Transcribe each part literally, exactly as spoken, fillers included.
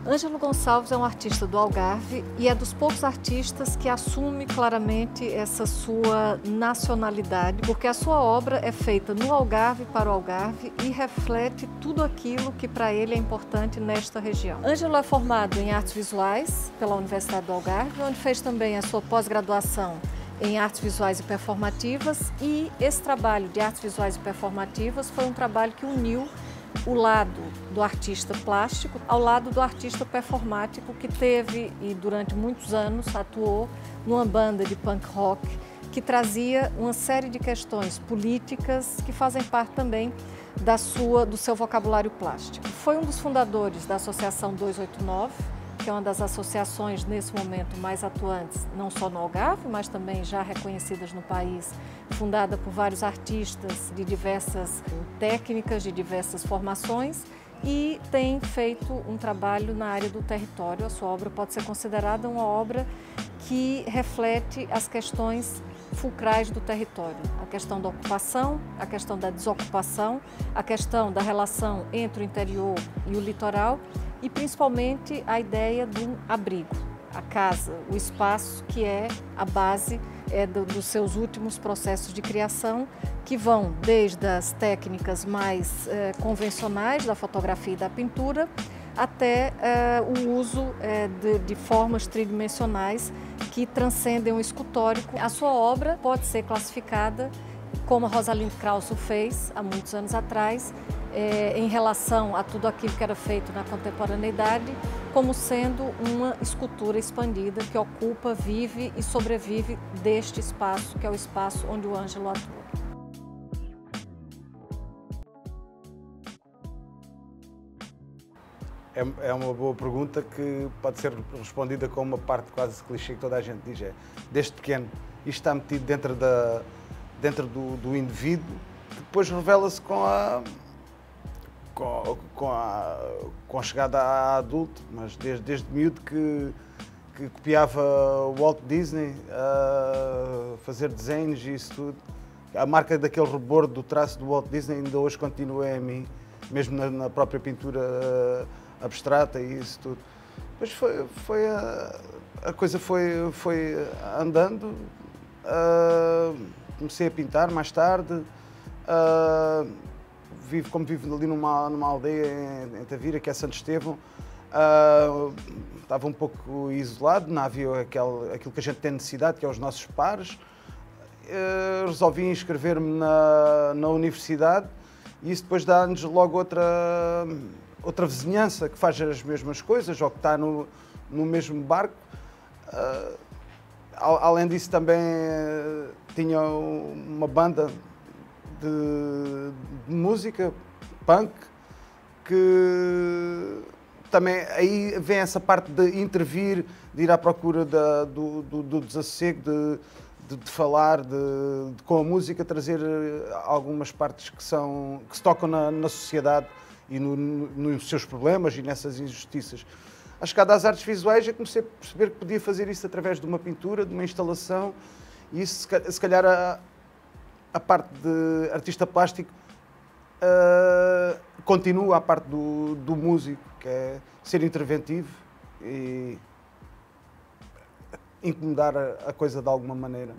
Ângelo Gonçalves é um artista do Algarve e é dos poucos artistas que assume claramente essa sua nacionalidade, porque a sua obra é feita no Algarve para o Algarve e reflete tudo aquilo que para ele é importante nesta região. Ângelo é formado em artes visuais pela Universidade do Algarve, onde fez também a sua pós-graduação em artes visuais e performativas, e esse trabalho de artes visuais e performativas foi um trabalho que uniu o lado do artista plástico ao lado do artista performático, que teve e durante muitos anos atuou numa banda de punk rock que trazia uma série de questões políticas que fazem parte também da sua, do seu vocabulário plástico. Foi um dos fundadores da Associação duzentos e oitenta e nove, que é uma das associações nesse momento mais atuantes, não só no Algarve, mas também já reconhecidas no país, fundada por vários artistas de diversas técnicas, de diversas formações, e tem feito um trabalho na área do território. A sua obra pode ser considerada uma obra que reflete as questões fulcrais do território, a questão da ocupação, a questão da desocupação, a questão da relação entre o interior e o litoral, e principalmente a ideia do abrigo, a casa, o espaço que é a base é, do, dos seus últimos processos de criação, que vão desde as técnicas mais é, convencionais da fotografia e da pintura, até é, o uso é, de, de formas tridimensionais que transcendem o escultórico. A sua obra pode ser classificada, como a Rosalind Krauss fez há muitos anos atrás, É, em relação a tudo aquilo que era feito na contemporaneidade, como sendo uma escultura expandida que ocupa, vive e sobrevive deste espaço, que é o espaço onde o Ângelo atua. É, é uma boa pergunta que pode ser respondida com uma parte quase clichê que toda a gente diz, é, desde pequeno, isto está metido dentro, da, dentro do, do indivíduo, que depois revela-se com a Com, com, a, com a chegada a adulto, mas desde, desde miúdo que, que copiava o Walt Disney, a fazer desenhos e isso tudo. A marca daquele rebordo do traço do Walt Disney ainda hoje continua em mim, mesmo na, na própria pintura abstrata e isso tudo. Depois foi, foi a, a coisa foi, foi andando, uh, comecei a pintar mais tarde. Uh, Vivo, como vivo ali numa, numa aldeia em, em Tavira, que é Santo Estevão, uh, estava um pouco isolado, não havia aquele, aquilo que a gente tem necessidade, que é os nossos pares. Uh, resolvi inscrever-me na, na universidade e isso depois dá-nos logo outra, outra vizinhança que faz as mesmas coisas ou que está no, no mesmo barco. Uh, além disso, também uh, tinha uma banda De, de música punk, que também aí vem essa parte de intervir, de ir à procura da, do, do, do desassossego, de, de, de falar de, de, com a música, trazer algumas partes que, são, que se tocam na, na sociedade e no, no, nos seus problemas e nessas injustiças. A chegada às artes visuais, eu comecei a perceber que podia fazer isso através de uma pintura, de uma instalação, e isso se calhar a, a parte de artista plástico uh, continua a parte do, do músico, que é ser interventivo e incomodar a, a coisa de alguma maneira.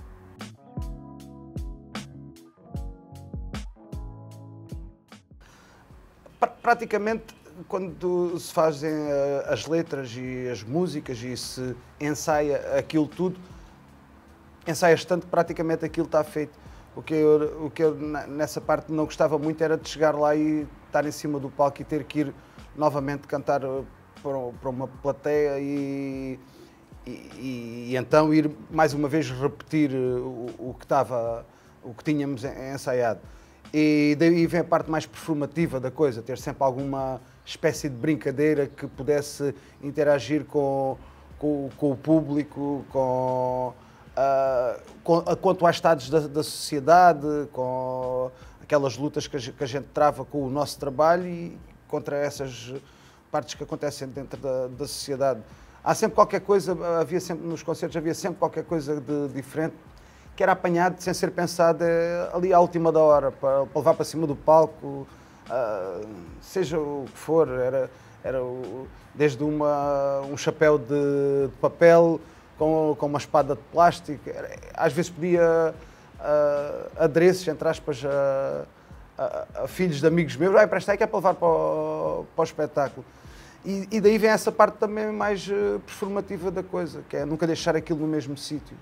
Praticamente, quando se fazem as letras e as músicas e se ensaia aquilo tudo, ensaias tanto que praticamente aquilo está feito. O que, eu, o que eu nessa parte não gostava muito era de chegar lá e estar em cima do palco e ter que ir novamente cantar para uma plateia e, e, e então ir mais uma vez repetir o, o, que, estava, o que tínhamos ensaiado. E daí vem a parte mais performativa da coisa, ter sempre alguma espécie de brincadeira que pudesse interagir com, com, com o público, com... Uh, com, quanto aos estados da, da sociedade, com aquelas lutas que a, que a gente trava com o nosso trabalho e contra essas partes que acontecem dentro da, da sociedade. Há sempre qualquer coisa, havia sempre nos concertos, havia sempre qualquer coisa de diferente que era apanhado sem ser pensado ali à última da hora, para, para levar para cima do palco, uh, seja o que for. Era, Era o, desde uma, um chapéu de, de papel com, com uma espada de plástico, era, às vezes pedia uh, adereços, entre aspas, a, a, a filhos de amigos meus, ah, presta aí que é para levar para o, para o espetáculo. E, e daí vem essa parte também mais uh, performativa da coisa, que é nunca deixar aquilo no mesmo sítio.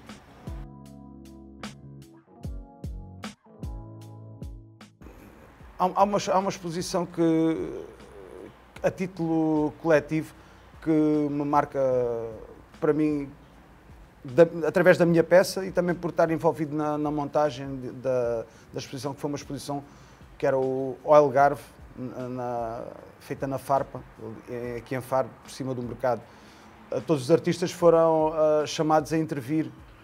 Há, há, uma, há uma exposição que, a título coletivo, que me marca para mim, da, através da minha peça e também por estar envolvido na, na montagem de, da, da exposição, que foi uma exposição que era o Algarve, na, feita na Farpa, aqui em Faro, por cima do mercado. Todos os artistas foram uh, chamados a intervir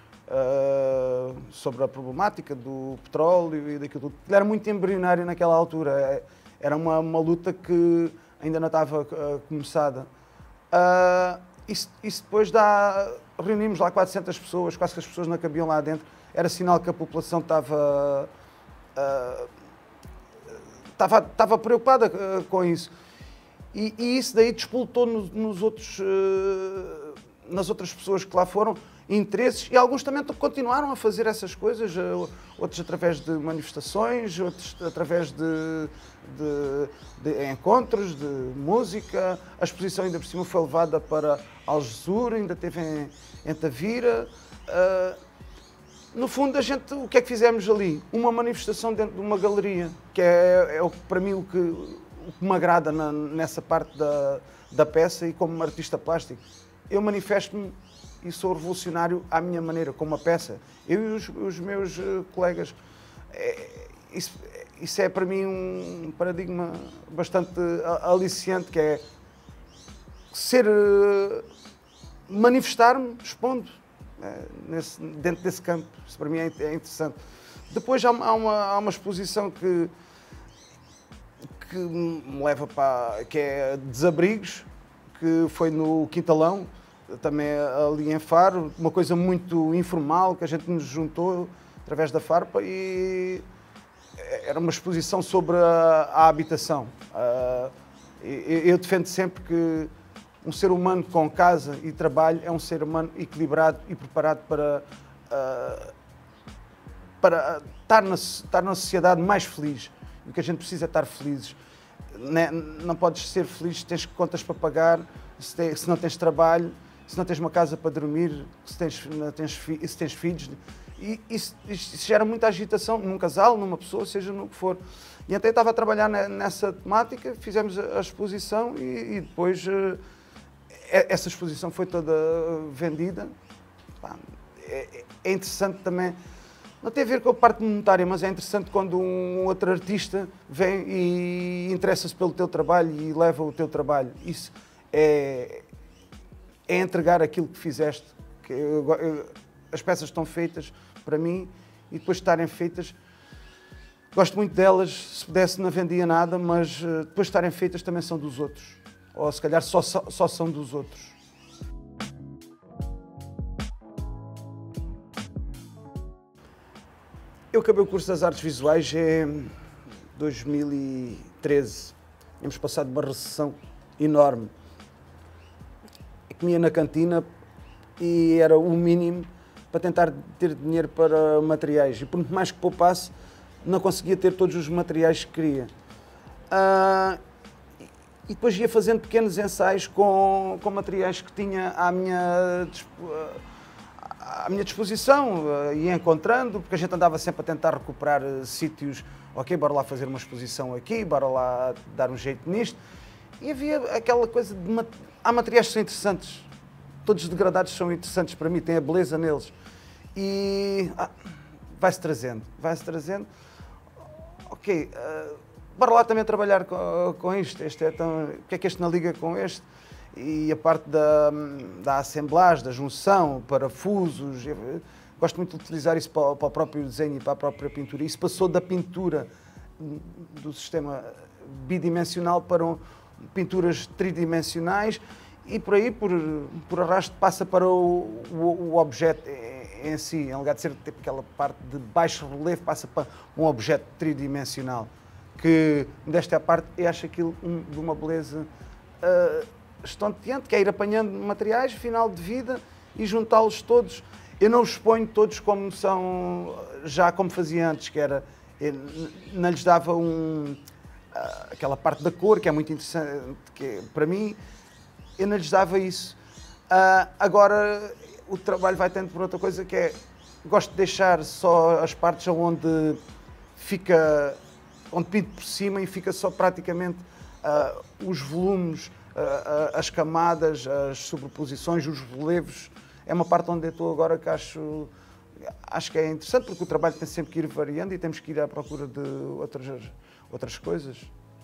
uh, sobre a problemática do petróleo e daquilo tudo. Ele era muito embrionário naquela altura, era uma, uma luta que ainda não estava uh, começada. Uh, isso, isso depois dá... Reunimos lá quatrocentas pessoas, quase que as pessoas não cabiam lá dentro. Era sinal que a população estava... Uh, estava, estava preocupada uh, com isso. E, e isso daí despoltou nos, nos outros, uh, nas outras pessoas que lá foram interesses, e alguns também continuaram a fazer essas coisas, uh, outros através de manifestações, outros através de, de, de encontros, de música. A exposição ainda por cima foi levada para Algesur, ainda teve em, em Tavira. Uh, no fundo, a gente, o que é que fizemos ali? Uma manifestação dentro de uma galeria, que é, é para mim o que, o que me agrada na, nessa parte da, da peça, e como artista plástico. Eu manifesto-me e sou revolucionário à minha maneira, com uma peça. Eu e os, os meus uh, colegas. É, isso, isso é para mim um paradigma bastante aliciante, que é ser, uh, manifestar-me, expondo, é, nesse, dentro desse campo. Isso para mim é, é interessante. Depois há, há, uma, há uma exposição que, que me leva para, que é Desabrigos, que foi no Quintalão, também ali em Faro, uma coisa muito informal, que a gente nos juntou através da Farpa, e era uma exposição sobre a, a habitação. Uh, eu defendo sempre que um ser humano com casa e trabalho é um ser humano equilibrado e preparado para, uh, para estar, na, estar na sociedade mais feliz. O que a gente precisa é estar felizes. Não, não podes ser feliz se tens contas para pagar, se, te, se não tens trabalho, se não tens uma casa para dormir, se tens, tens, se tens filhos. E isso, isso gera muita agitação num casal, numa pessoa, seja no que for. E até estava a trabalhar nessa temática, fizemos a exposição e, e depois uh, essa exposição foi toda vendida. Pá, é, é interessante também, não tem a ver com a parte monetária, mas é interessante quando um outro artista vem e interessa-se pelo teu trabalho e leva o teu trabalho. Isso é... é entregar aquilo que fizeste. Que eu, eu, as peças estão feitas para mim e depois de estarem feitas, gosto muito delas, se pudesse não vendia nada, mas depois de estarem feitas também são dos outros. Ou se calhar só, só, só são dos outros. Eu acabei o curso das artes visuais em dois mil e treze. Tínhamos passado uma recessão enorme. Comia na cantina e era o mínimo para tentar ter dinheiro para materiais. E por muito mais que poupasse, não conseguia ter todos os materiais que queria. Uh, e depois ia fazendo pequenos ensaios com, com materiais que tinha à minha, à minha disposição. Uh, ia encontrando, porque a gente andava sempre a tentar recuperar uh, sítios. Ok, bora lá fazer uma exposição aqui, bora lá dar um jeito nisto. E havia aquela coisa de... Há materiais que são interessantes, todos os degradados são interessantes para mim, tem a beleza neles. E ah, vai-se trazendo, vai-se trazendo. Ok, uh, bora lá também trabalhar com, com isto, este é tão, o que é que este não liga com este? E a parte da, da assemblagem, da junção, parafusos, eu gosto muito de utilizar isso para, para o próprio desenho e para a própria pintura. Isso passou da pintura do sistema bidimensional para um, pinturas tridimensionais, e por aí, por, por arrasto, passa para o, o, o objeto em si. Em lugar de ser tipo, aquela parte de baixo relevo, passa para um objeto tridimensional, que, desta parte, eu acho aquilo um, de uma beleza uh, estonteante, que é ir apanhando materiais, final de vida, e juntá-los todos. Eu não os ponho todos como são, já como fazia antes, que era, não lhes dava um, aquela parte da cor, que é muito interessante, que para mim, eu não lhes dava isso. Uh, agora, o trabalho vai tendo por outra coisa, que é, gosto de deixar só as partes onde fica, onde pinto por cima e fica só praticamente uh, os volumes, uh, uh, as camadas, as sobreposições, os relevos. É uma parte onde eu estou agora que acho, acho que é interessante, porque o trabalho tem sempre que ir variando e temos que ir à procura de outras, outras coisas.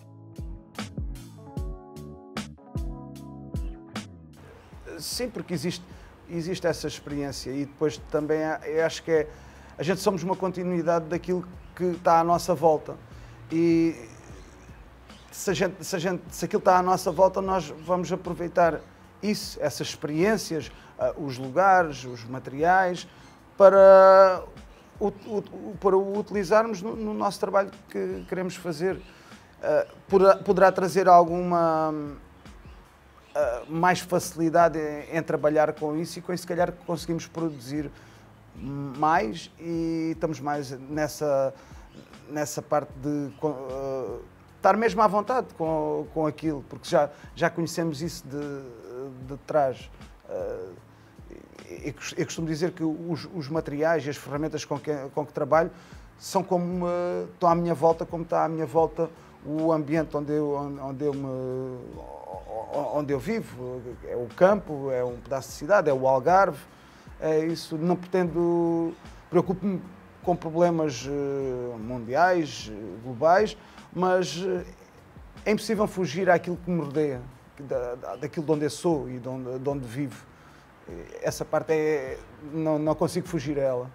Sim, porque existe, existe essa experiência e depois também eu acho que é, a gente somos uma continuidade daquilo que está à nossa volta e se, a gente, se, a gente, se aquilo está à nossa volta, nós vamos aproveitar isso, essas experiências, os lugares, os materiais, para o, o, para o utilizarmos no, no nosso trabalho que queremos fazer. Poderá, poderá trazer alguma Uh, mais facilidade em, em trabalhar com isso e com isso se calhar conseguimos produzir mais e estamos mais nessa, nessa parte de uh, estar mesmo à vontade com, com aquilo, porque já, já conhecemos isso de, de trás. Uh, eu, eu costumo dizer que os, os materiais e as ferramentas com que, com que trabalho são como uh, estão à minha volta, como está à minha volta o ambiente onde eu, onde eu me onde eu vivo, é o campo, é um pedaço de cidade, é o Algarve, é isso. Não pretendo, preocupo-me com problemas mundiais, globais, mas é impossível fugir àquilo que me rodeia, daquilo de onde eu sou e de onde, de onde vivo. Essa parte é, não, não consigo fugir a ela.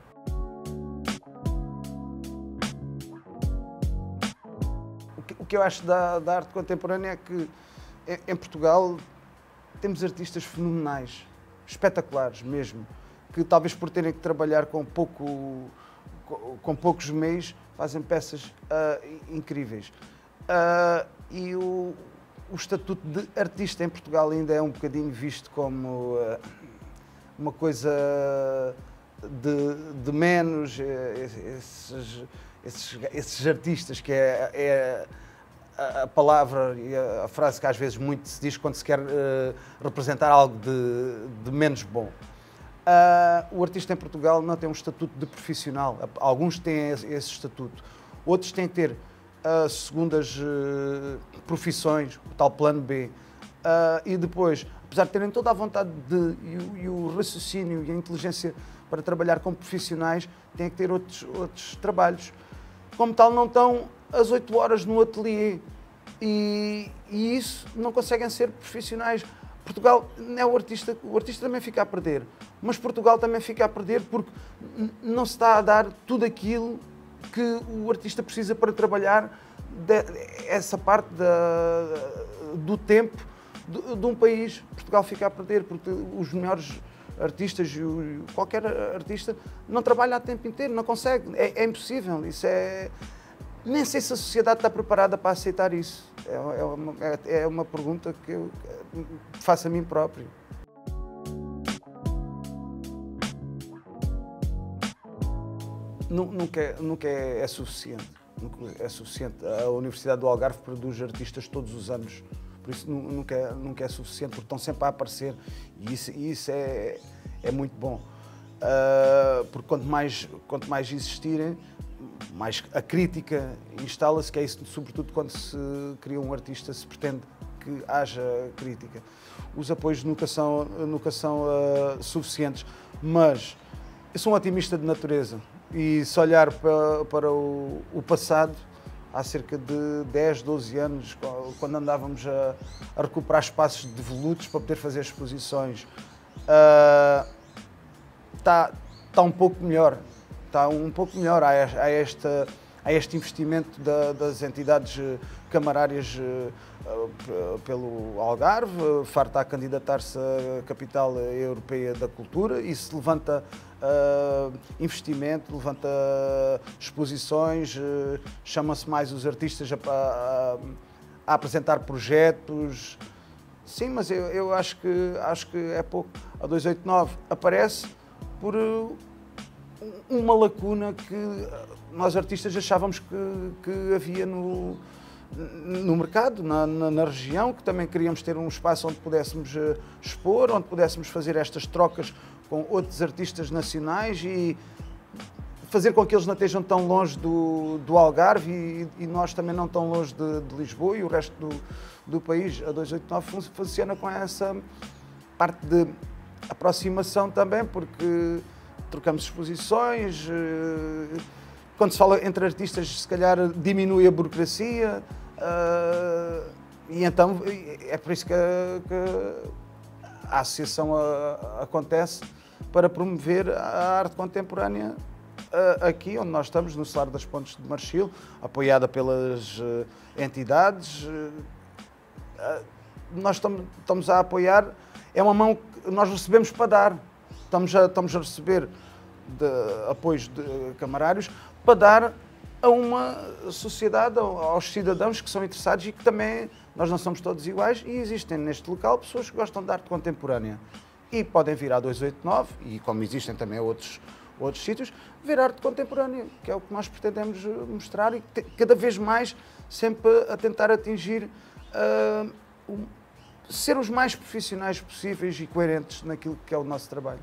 O que, o que eu acho da, da arte contemporânea é que em Portugal temos artistas fenomenais, espetaculares mesmo, que talvez por terem que trabalhar com, pouco, com poucos meios fazem peças uh, incríveis. Uh, e o, o estatuto de artista em Portugal ainda é um bocadinho visto como uh, uma coisa de, de menos, esses, esses, esses artistas que é, é a palavra e a frase que às vezes muito se diz quando se quer uh, representar algo de, de menos bom. Uh, o artista em Portugal não tem um estatuto de profissional. Alguns têm esse, esse estatuto. Outros têm que ter uh, segundas uh, profissões, o tal plano B. Uh, e depois, apesar de terem toda a vontade de, e, o, e o raciocínio e a inteligência para trabalhar como profissionais, têm que ter outros, outros trabalhos. Como tal, não estão às oito horas no ateliê e, e isso não conseguem ser profissionais. Portugal não é o artista, o artista também fica a perder, mas Portugal também fica a perder porque não se está a dar tudo aquilo que o artista precisa para trabalhar de, essa parte da, do tempo de, de um país. Portugal fica a perder porque os melhores artistas, qualquer artista, não trabalha a tempo inteiro, não consegue, é, é impossível. Isso é... Nem sei se a sociedade está preparada para aceitar isso. É, é, uma, é uma pergunta que eu faço a mim próprio. Nunca, é, nunca é, é suficiente. Nunca é suficiente. A Universidade do Algarve produz artistas todos os anos. Por isso nunca é, nunca é suficiente, porque estão sempre a aparecer. E isso, e isso é, é muito bom. Uh, porque quanto mais, quanto mais existirem, mais a crítica instala-se, que é isso, sobretudo quando se cria um artista, se pretende que haja crítica. Os apoios nunca são, nunca são uh, suficientes, mas eu sou um otimista de natureza e se olhar para, para o, o passado, há cerca de dez, doze anos, quando andávamos a, a recuperar espaços devolutos para poder fazer exposições, uh, está, está um pouco melhor. Está um pouco melhor, há, há, esta, há este investimento da, das entidades camarárias uh, pelo Algarve, Faro está a candidatar-se à Capital Europeia da Cultura, isso levanta uh, investimento, levanta exposições, uh, chama-se mais os artistas a, a, a apresentar projetos, Sim, mas eu, eu acho, que, acho que é pouco. A duzentos e oitenta e nove aparece por uh, uma lacuna que nós artistas achávamos que, que havia no, no mercado, na, na, na região, que também queríamos ter um espaço onde pudéssemos uh, expor, onde pudéssemos fazer estas trocas com outros artistas nacionais e fazer com que eles não estejam tão longe do, do Algarve e, e nós também não tão longe de, de Lisboa e o resto do, do país. A duzentos e oitenta e nove fun funciona com essa parte de aproximação também, porque trocamos exposições, quando se fala entre artistas se calhar diminui a burocracia e então é por isso que a, que a associação a, a, acontece para promover a arte contemporânea aqui onde nós estamos, no Salar das Pontes de Marchil, apoiada pelas uh, entidades. Uh, nós estamos, estamos a apoiar, é uma mão que nós recebemos para dar. Estamos a, estamos a receber de, apoios de camarários para dar a uma sociedade, aos cidadãos que são interessados e que também, nós não somos todos iguais e existem neste local pessoas que gostam de arte contemporânea. E podem vir à duzentos e oitenta e nove, e como existem também outros outros sítios, ver arte contemporânea, que é o que nós pretendemos mostrar e cada vez mais sempre a tentar atingir, uh, um, ser os mais profissionais possíveis e coerentes naquilo que é o nosso trabalho.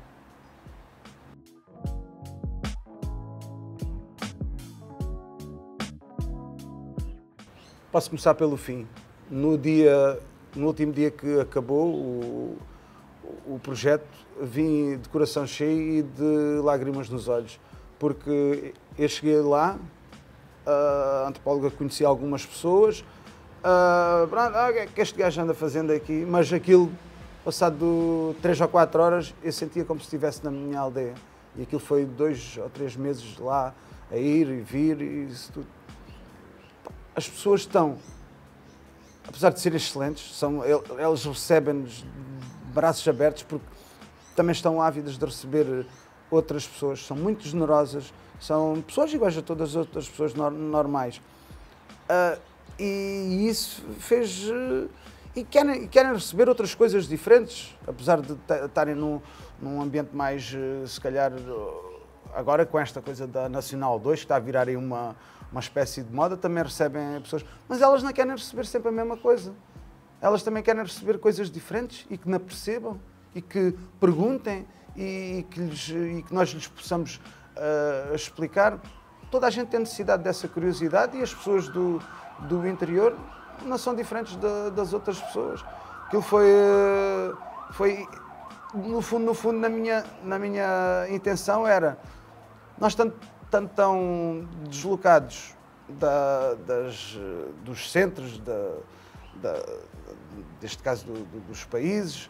Posso começar pelo fim. No, dia, no último dia que acabou o, o projeto, vim de coração cheio e de lágrimas nos olhos, porque eu cheguei lá, a antropóloga conhecia algumas pessoas, uh, o que este gajo anda fazendo aqui, mas aquilo, passado três ou quatro horas, eu sentia como se estivesse na minha aldeia. E aquilo foi dois ou três meses lá, a ir e vir e isso tudo. As pessoas estão, apesar de serem excelentes, são, elas recebem-nos de braços abertos porque também estão ávidas de receber outras pessoas, são muito generosas, são pessoas iguais a todas as outras pessoas normais. Uh, e isso fez... Uh, e querem, querem receber outras coisas diferentes, apesar de estarem num, num ambiente mais, uh, se calhar, uh, agora com esta coisa da Nacional dois, que está a virar aí uma, uma espécie de moda, também recebem pessoas, mas elas não querem receber sempre a mesma coisa. Elas também querem receber coisas diferentes e que não percebam, e que perguntem e que, lhes, e que nós lhes possamos uh, explicar. Toda a gente tem necessidade dessa curiosidade e as pessoas do, do interior não são diferentes de, das outras pessoas. Aquilo foi, uh, foi no fundo, no fundo na, minha, na minha intenção era, nós tanto, tanto tão deslocados da, das, dos centros, da, da, deste caso do, do, dos países,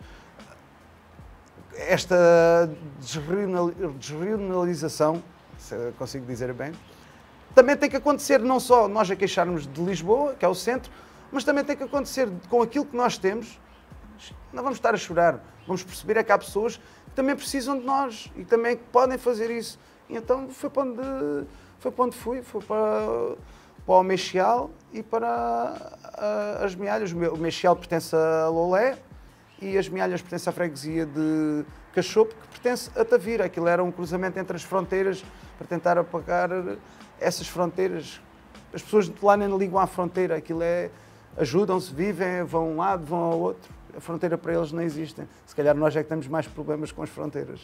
esta desregionalização, se consigo dizer bem, também tem que acontecer não só nós a queixarmos de Lisboa, que é o centro, mas também tem que acontecer com aquilo que nós temos. Não vamos estar a chorar, vamos perceber é que há pessoas que também precisam de nós e também podem fazer isso. E então foi para onde, foi para onde fui, foi para, para o Mexial e para a, as Mealhas. O Mexial pertence a Lolé, e as Mealhas pertencem à freguesia de Cachopo, que pertence a Tavira. Aquilo era um cruzamento entre as fronteiras para tentar apagar essas fronteiras. As pessoas de lá nem ligam à fronteira, aquilo é, ajudam-se, vivem, vão a um lado, vão ao outro. A fronteira para eles não existe. Se calhar nós é que temos mais problemas com as fronteiras.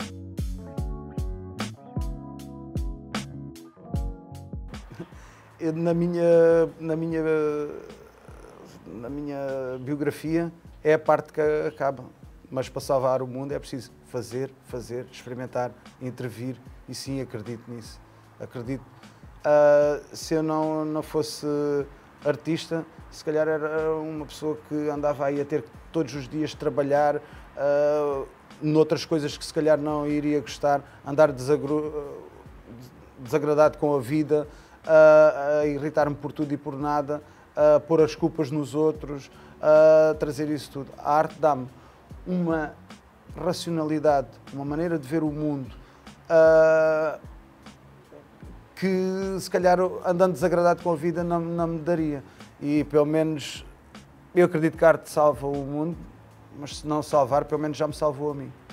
Eu, na minha, na minha, na minha biografia, é a parte que acaba, mas para salvar o mundo é preciso fazer, fazer, experimentar, intervir e sim, acredito nisso. Acredito. Uh, se eu não, não fosse artista, se calhar era uma pessoa que andava aí a ter que todos os dias trabalhar uh, noutras coisas que se calhar não iria gostar, andar desagro, desagradado com a vida, uh, a irritar-me por tudo e por nada, a pôr as culpas nos outros, a trazer isso tudo. A arte dá-me uma racionalidade, uma maneira de ver o mundo uh, que se calhar andando desagradado com a vida não, não me daria. E pelo menos Eu acredito que a arte salva o mundo, mas se não salvar, pelo menos já me salvou a mim.